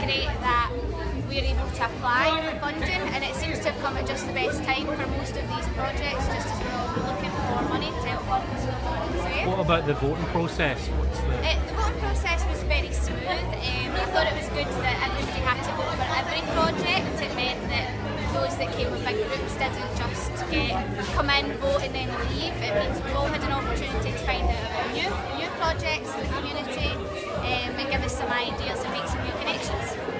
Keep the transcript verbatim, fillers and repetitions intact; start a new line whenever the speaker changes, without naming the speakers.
great that we're able to apply for funding, and it seems to have come at just the best time for most of these projects, just as we're all looking for money to help fund them.
What about the voting process? What's the...
Uh, the voting process was very smooth. Um, I thought it was good that everybody had to vote for every project. It meant that those that came with big groups didn't just get come in, vote and then leave. It means we've all had an opportunity to find out about new, new projects in the community um, and give us some ideas and make some new connections.